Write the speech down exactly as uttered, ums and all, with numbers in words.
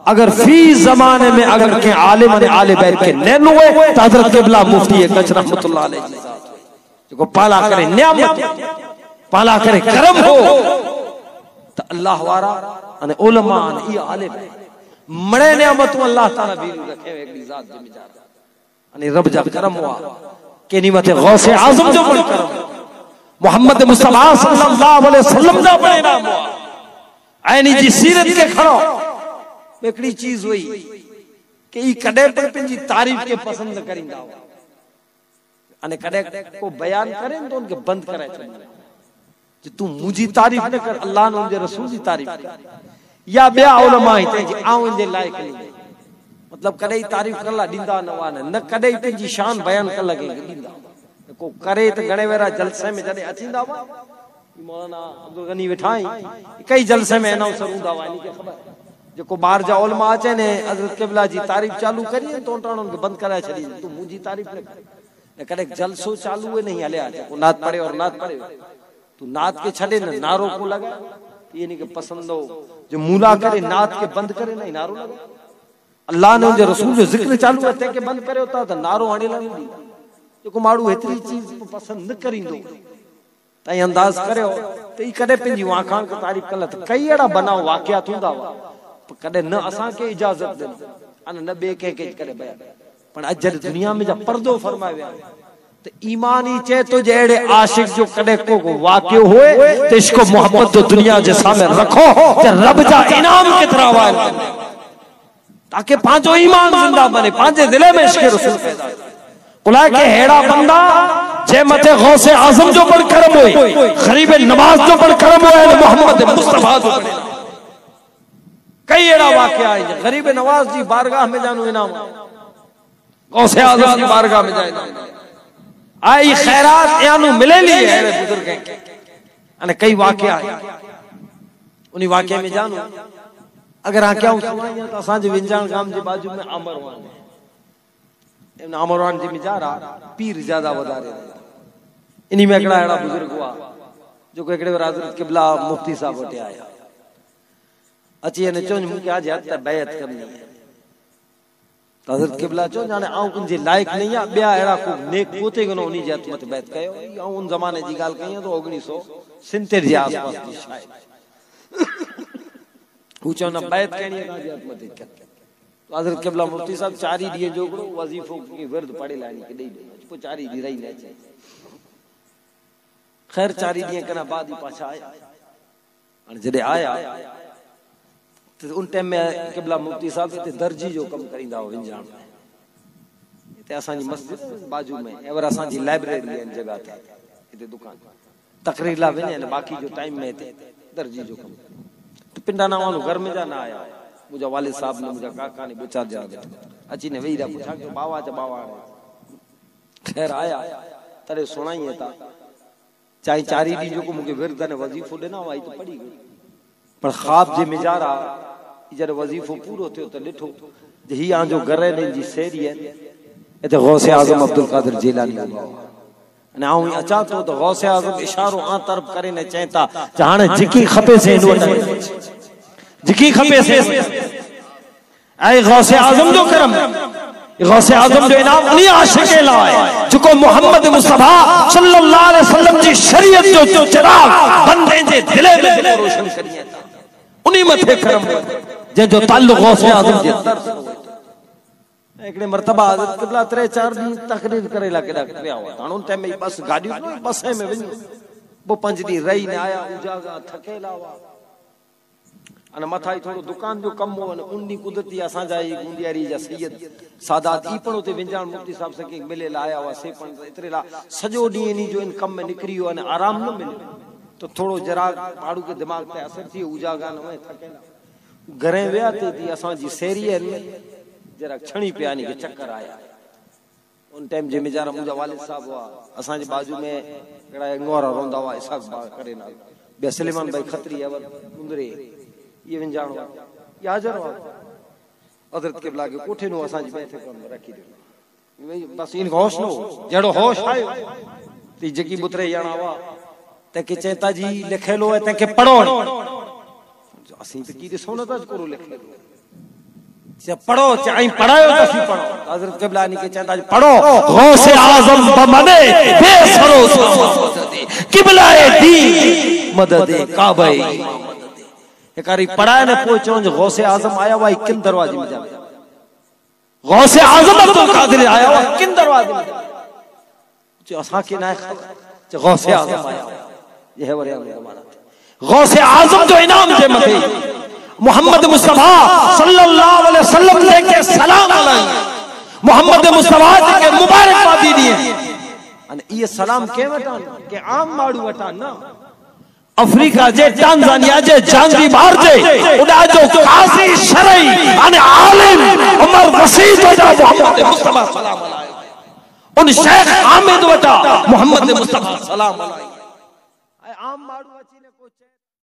अगर फी जमाने में अगर के आलिम ने आले बैत के नैन हुए तो हजरत क़िबला मुफ्ती कच्छ रहमतुल्लाह अलैहि जो पाला करे नियामत पाला करे करम हो तो अल्लाह वारा अने उलमा अने ये आलिम मणे नियामत अल्लाह ताला भी रखे एकड़ी जात जे मिजाज अने रब जा करम हुआ केनी मथे गौसे आजम जो पण करम मोहम्मद मुस्तफा सल्लल्लाहु अलैहि वसल्लम जा बणे नाम हुआ ऐनी जी सीरत के खड़ो एकड़ी चीज हुई कि ई कदे पर पंजी तारीफ के पसंद करिंदा हो अने कदे को बयान करें तो उनके बंद करे जे तू मुजी तारीफ न कर अल्लाह ने उनके रसूल की तारीफ कर या बया उलमा हिते जे आऊं इनजे लायक नहीं मतलब कदे तारीफ करला दींदा न वाने न कदे पंजी शान बयान कर लगे दींदा को करे तो गणे वेरा जलसे में जने अचींदा वा मौलाना अब्दुल गनी वेठाई कई जलसे में अनाउंसर हुंदा वा इनके खबर जो बाहर जा उलमा अचे ने हजरत क़िबला जी तारीफ चालू करिए तो उन्होंने उनके बंद करा छड़ी तू मुझी तारीफ न कर कदे जलसो चालू है नहीं हले को नात पढ़े और नात पढ़े तू नात के छड़े न नारो को लगा ये नहीं के पसंद हो जो मूला करे नात के बंद करे नहीं नारो लगा अल्लाह ने जो रसूल जो जिक्र चालू है ते के बंद करे होता तो नारो हणे ला नहीं जो को माड़ू इतनी चीज पसंद न करिंदो तई अंदाज करे तो ई कदे पिंजी वाखान को तारीफ कलत कई एड़ा बनाओ वाकयात हुंदा वा कदे न असा के इजाजत दे अन न बे के के करे बयान पण अजर दुनिया में जा पर्दो फरमाया तो ईमान ही चे तो जेड़े आशिक जो कदे को वाक्य होए तो इसको मोहब्बत तो दुनिया जे सामने रखो ते रब जा इनाम की तरह वाल ताकि पांचो ईमान जिंदा बने पांचे दिले में इश्क रसूल पैदा कुला के हेड़ा बंदा जे मथे गौसे आजम जो पर करम होए गरीब नवाज जो पर करम होए मोहम्मद मुस्तफा जो पर कई एड़ा वाकया है गरीब नवाज जी बारगाह में जानू इनाम गौसे आजम की बारगाह में जाए आई खैरात यानु मिले ली है बुजुर्ग के अने कई वाकया है उनी वाकया में जानू अगर आ क्या सुनाई तो असा जे विंजान गाम जे बाजू में अमरवान है इन अमरवान जी में जा रहा पीर ज्यादा वधारे इन्हीं में एकड़ा एड़ा बुजुर्ग हुआ जो को एकड़े हजरत क़िबला मुफ्ती साहब वटे आया अच्छी ने चोन मुके आज हत बैत करनी है तो हजरत क़िबला चो जाने आऊं कुन जे लायक नहीं है बया एड़ा को नेक पोते गनो उनी जे मत बैत कयो आऊं उन जमाने जी गाल कई तो उन्नीस सौ सत्तर जे आसपास की शायद पूछो ना बैत कहनी है जे मत कर तो हजरत क़िबला मुफ्ती साहब चारी दिए जोगड़ो वजीफो की वर्द पढ़े लानी के दई को चारी दी रही ले खैर चारी दिए कना बाद ही पाछा आया अन जदे आया तो उन टाइम में क़िबला मुफ्ती साहब ते दर्जी जो कम करिंदा हो विंजान में ते असा जी मस्जिद बाजू में एवर असा जी लाइब्रेरी है जगह थे इते दुकान तकरीर ला वने ने बाकी जो टाइम में थे दर्जी जो कम तो पिंडा ना वालो घर में जाना आया मुझा वालिद साहब ने मुझा काका ने बुचा जा अची ने वेईरा पूछा के बावा च बावा खैर आया तरे सुनाई है ता चाहे चारी दी जो को मुके विरद ने वजीफो देना वाई तो पड़ी गई पर ख्वाब जे मिजारा जरे वजीफो पूरो थियो तो लिठो जे ही आ जो घर ने जी सेरी है एते गौसे आजम अब्दुल कादिर जिलानी ने आऊं अचा तो तो गौसे आजम इशारो आ तरफ करे ने चेता जाने जिकी खपे से नो जिकी खपे से ऐ गौसे आजम जो करम गौसे आजम जो इनाम उन्हीं आशिक लाए जो को मोहम्मद मुस्तफा सल्लल्लाहु अलैहि वसल्लम जी शरीयत जो जो चिराग बंदे जे दिले में रोशन करिए उन्हीं मथे करम जे जो ताल्लुक गौसे आजम जे एकड़े मर्तबा हजरत क़िबला त्रे चार दिन तकरीर करे ला केडा पिया हुआ हां उन टाइम में बस गाड़ी बस में वञ वो पंज दी रही ने आया उजागा थकेला हुआ अन मथाई थोड़ो दुकान जो कम हो ने उन्नी कुदरती असा जाई गुंडियारी जा सैयद सादात ई पण उते विंजान मुफ्ती साहब से के मिले लाया हुआ से पण इतरे ला सजो दी नी जो इन कम में निकरियो अने आराम न मिले तो थोड़ो जरा पाड़ू के दिमाग पे असर थी उजागा न थकेला घरे वया ते दी असा जी सेरी है जरा छणी पे आनी के चक्कर आया उन टाइम जे मेजारा मुजा वालिद साहब हुआ असा जे बाजू में एड़ा अंगोरा रोंदा हुआ इसाक बा करे ना बे सलीमान भाई खत्री अवर मुंदरे ये विंजान या हाजिर हुआ हजरत क़िबला के कोठे नो असा जी बैठे कोन रखी दे बस इन होश नो जेड़ो होश आयो ती जकी बुतरे याना हुआ ते के चेता जी लिखेलो है ते के पढ़ो असी तो की सोना तज करो लिखेलो पढ़ो चाहे पढ़ायो तसी पढ़ो हजरत क़िबलानी के चंदा पढ़ो गौसे आजम बमने बेसरो क़िबलाए दी मदद काबे एकारी पढ़ाए ने पहुंचो गौसे आजम आया हुआ किन दरवाजे में जावे गौसे आजम अब्दुल कादिर आया हुआ किन दरवाजे में जो असा के ना गौसे आजम आया ये है वरे गौसे आजम जो इनाम जे मथे मोहम्मद मुस्तफा सल्लल्लाहु अलैहि वसल्लम लेके सलाम अलैहि मोहम्मद मुस्तफा के मुबारकबादी दिए अने ये सलाम के वटान के आम माड़ू वटान ना अफ्रीका जे टांजानिया जे जांजीबार जे उडा जो काजी शरई अने आलिम उमर रशीद वटा मोहम्मद मुस्तफा सलाम अलैहि उन शेख हामिद वटा मोहम्मद मुस्तफा सलाम अलैहि आम माड़ू